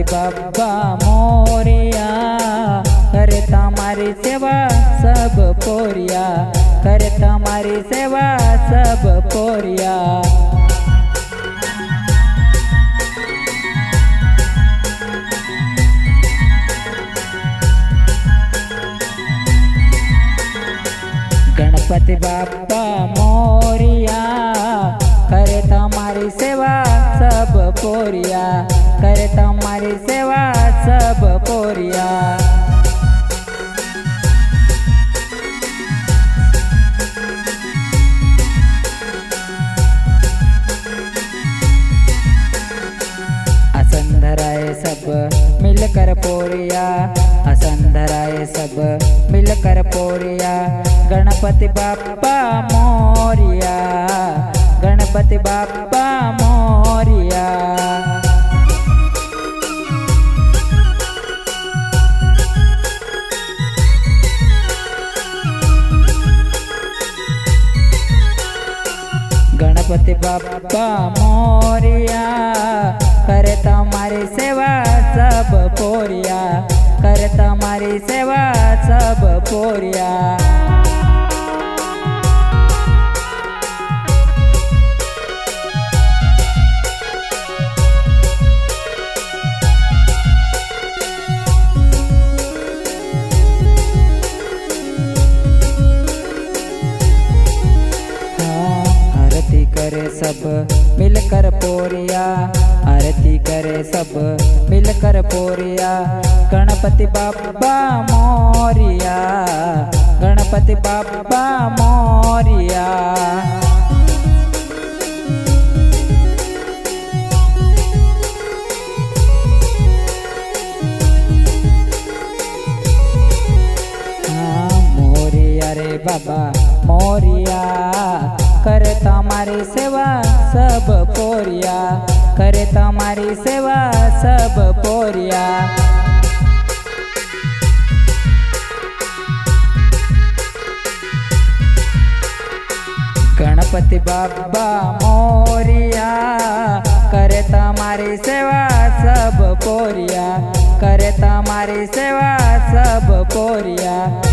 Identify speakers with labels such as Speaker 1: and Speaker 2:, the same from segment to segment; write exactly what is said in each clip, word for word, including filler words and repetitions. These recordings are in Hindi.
Speaker 1: बाबा मोरिया करे तुम्हारी सेवा सब पोरिया, करे तुम्हारी सेवा सब पोरिया। गणपति बाबा मोरिया करे तुम्हारी सेवा सब पोरिया, करे तुम्हारी सेवा सब पोरिया। आसन धराए सब मिलकर पोरिया, आसन धराए सब मिलकर पोरिया। गणपति बाबा मोरिया, गणपति बाबा मोरिया। गणपति बाबा मोरिया करे तुम्हारी सेवा सब पोरिया, करे तुम्हारी सेवा सब पोरिया। आरती करे सब मिलकर पोरिया, आरती करे सब मिलकर पोरिया। गणपति बाबा मोरिया, गणपति बाबा मोरिया। हाँ मोरिया रे बाबा मोरिया करे तुम्हारी सेवा सब पोरिया, करे तुम्हारी सेवा सब पोरिया। गणपति बाबा मोरिया करे तुम्हारी सेवा सब पोरिया, करे तुम्हारी सेवा सब पोरिया।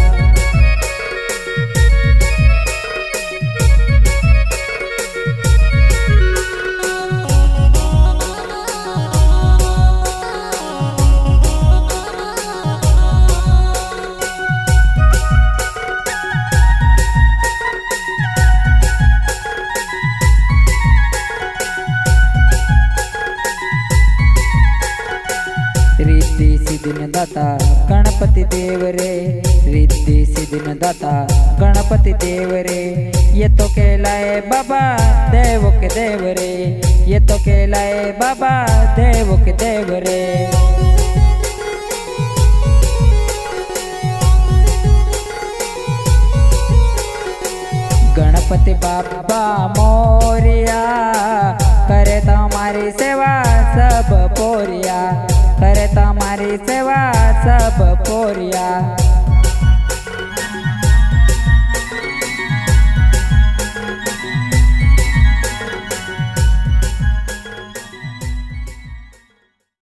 Speaker 1: रिद्धि सिद्धि दाता गणपति देव रे, रिद्धि सिद्धि दाता गणपति देव रे। ये तो कहलाए बाबा देव के देव रे, ये तो कहलाए बाबा देव के देव रे। गणपति बाबा मोरिया करे तुम्हारी सेवा सब पोरिया, करे तुम्हारी सेवा सब पोरिया।